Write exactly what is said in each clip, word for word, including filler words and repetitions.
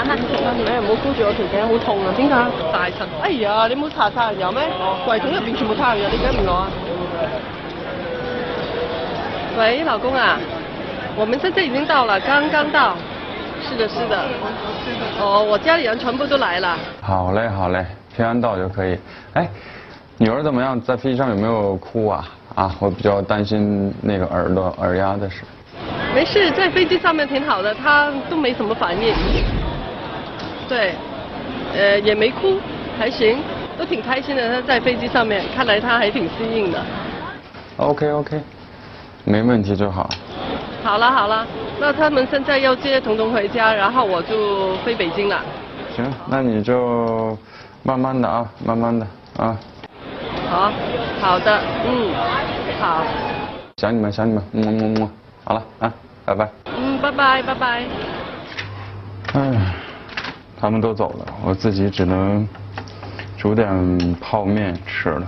打下。 你唔好箍住我條頸，好痛啊！點解？大塵。哎呀，你冇搽殺人油咩？櫃桶入邊全部擦人油，你點解唔攞啊？喂，老公啊，我們現在已經到了，剛剛到。是的，是的。哦，我家裡人全部都來了。 好嘞，好嘞，平安到就可以。哎，女兒怎麼樣？在飛機上有沒有哭啊？啊，我比較擔心那個耳朵耳壓的事。 沒事，在飛機上面挺好的，她都沒什麼反應。對，呃，也沒哭，還行，都挺開心的。她在飛機上面，看來她還挺適應的。 OK OK， 沒問題就好。 好了好了，那他們現在要接彤彤回家，然後我就飛北京了。 行，那你就慢慢的啊，慢慢的啊。 好，好的，嗯，好。 想你們，想你們，么么么。好了啊，拜拜。 嗯，拜拜拜拜。 哎，他們都走了，我自己只能煮點泡麵吃了。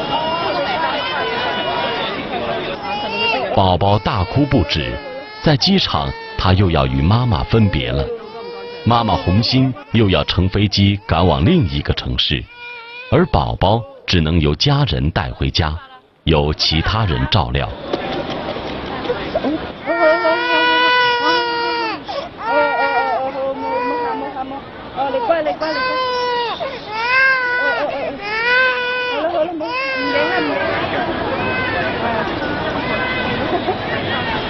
寶寶大哭不止，在機場，他又要與媽媽分別了。媽媽紅心又要乘飛機趕往另一個城市，而寶寶只能由家人帶回家，由其他人照料。 你乖，你乖，你乖。好了好了，唔影啊唔影。